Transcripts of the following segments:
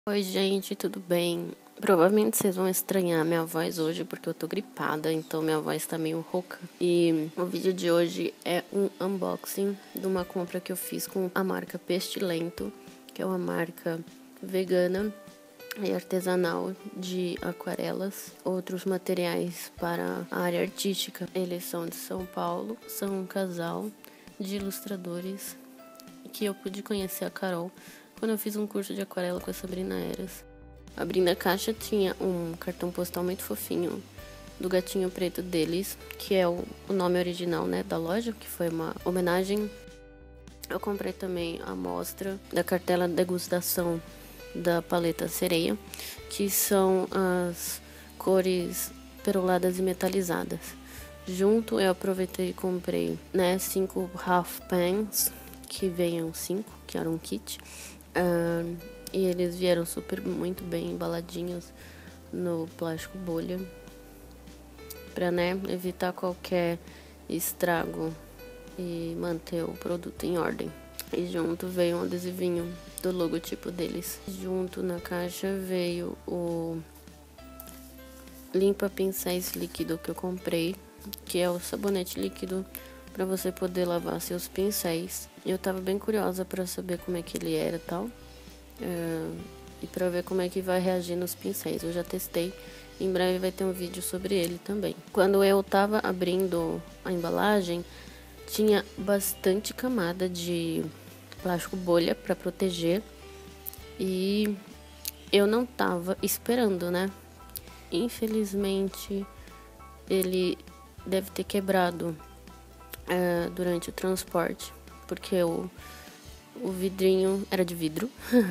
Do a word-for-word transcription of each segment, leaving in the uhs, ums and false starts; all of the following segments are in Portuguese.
Oi, gente, tudo bem? Provavelmente vocês vão estranhar minha voz hoje porque eu tô gripada, então minha voz tá meio rouca. E o vídeo de hoje é um unboxing de uma compra que eu fiz com a marca Pestilento, que é uma marca vegana e artesanal de aquarelas, outros materiais para a área artística. Eles são de São Paulo, são um casal de ilustradores que eu pude conhecer a Carol quando eu fiz um curso de aquarela com a Sabrina Eras. Abrindo a caixa tinha um cartão postal muito fofinho do gatinho preto deles, que é o, o nome original, né, da loja, que foi uma homenagem. Eu comprei também a amostra da cartela degustação da paleta sereia, que são as cores peroladas e metalizadas. Junto eu aproveitei e comprei, né, cinco half pans, que venham cinco, que era um kit. Uh, e eles vieram super muito bem embaladinhos no plástico bolha, para, né, evitar qualquer estrago e manter o produto em ordem. E junto veio um adesivinho do logotipo deles. Junto na caixa veio o limpa pincéis líquido que eu comprei, que é o sabonete líquido para você poder lavar seus pincéis. Eu tava bem curiosa para saber como é que ele era e tal, uh, e para ver como é que vai reagir nos pincéis. Eu já testei, em breve vai ter um vídeo sobre ele também. Quando eu tava abrindo a embalagem, tinha bastante camada de plástico bolha para proteger e eu não tava esperando, né? Infelizmente ele deve ter quebrado Uh, durante o transporte, porque o, o vidrinho era de vidro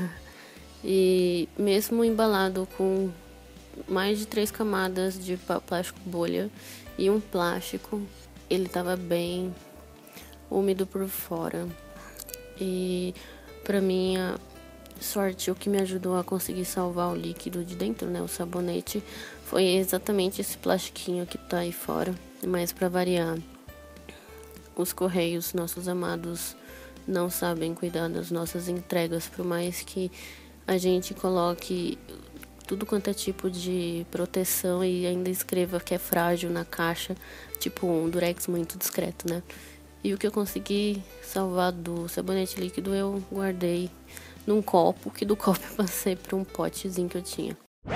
e mesmo embalado com mais de três camadas de plástico bolha e um plástico, ele estava bem úmido por fora. E para minha sorte, o que me ajudou a conseguir salvar o líquido de dentro, né, o sabonete, foi exatamente esse plastiquinho que tá aí fora. Mas para variar, os correios, nossos amados, não sabem cuidar das nossas entregas, por mais que a gente coloque tudo quanto é tipo de proteção e ainda escreva que é frágil na caixa, tipo um durex muito discreto, né? E o que eu consegui salvar do sabonete líquido eu guardei num copo, que do copo eu passei para um potezinho que eu tinha.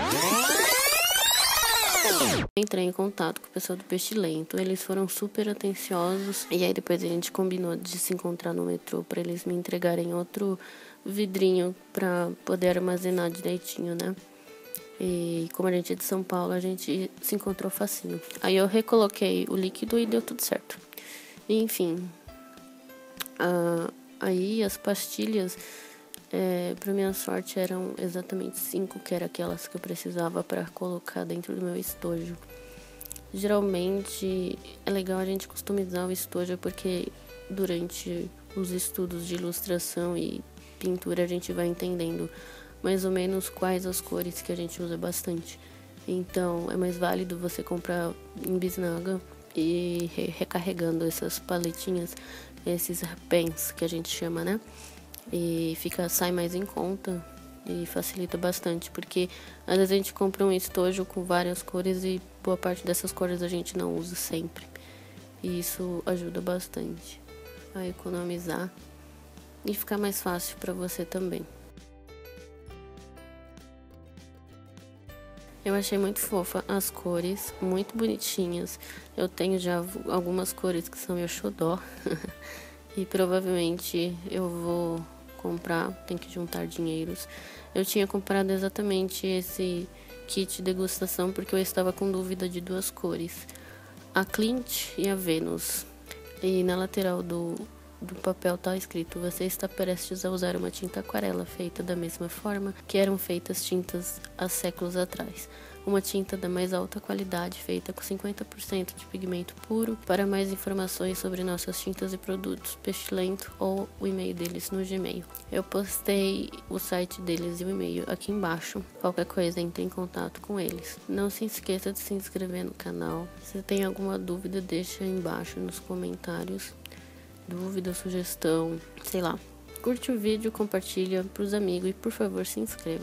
Entrei em contato com o pessoal do Pestilento, eles foram super atenciosos e aí depois a gente combinou de se encontrar no metrô para eles me entregarem outro vidrinho para poder armazenar direitinho, né? E como a gente é de São Paulo, a gente se encontrou facinho. Aí eu recoloquei o líquido e deu tudo certo. E, enfim, uh, aí as pastilhas, É, para minha sorte, eram exatamente cinco, que eram aquelas que eu precisava para colocar dentro do meu estojo. Geralmente é legal a gente customizar o estojo, porque durante os estudos de ilustração e pintura a gente vai entendendo mais ou menos quais as cores que a gente usa bastante. Então é mais válido você comprar em bisnaga e re recarregando essas paletinhas, esses pens que a gente chama, né? E fica, sai mais em conta e facilita bastante, porque às vezes a gente compra um estojo com várias cores e boa parte dessas cores a gente não usa sempre, e isso ajuda bastante a economizar e ficar mais fácil para você também. Eu achei muito fofa as cores, muito bonitinhas. Eu tenho já algumas cores que são meu xodó e provavelmente eu vou comprar, tem que juntar dinheiros. Eu tinha comprado exatamente esse kit degustação porque eu estava com dúvida de duas cores, a Clint e a Venus. E na lateral do, do papel tá escrito: você está prestes a usar uma tinta aquarela feita da mesma forma que eram feitas tintas há séculos atrás. Uma tinta da mais alta qualidade, feita com cinquenta por cento de pigmento puro. Para mais informações sobre nossas tintas e produtos, Pestilento, ou o e-mail deles no Gmail. Eu postei o site deles e o e-mail aqui embaixo. Qualquer coisa, entre em contato com eles. Não se esqueça de se inscrever no canal. Se tem alguma dúvida, deixa aí embaixo nos comentários. Dúvida, sugestão, sei lá. Curte o vídeo, compartilha pros amigos e, por favor, se inscreva.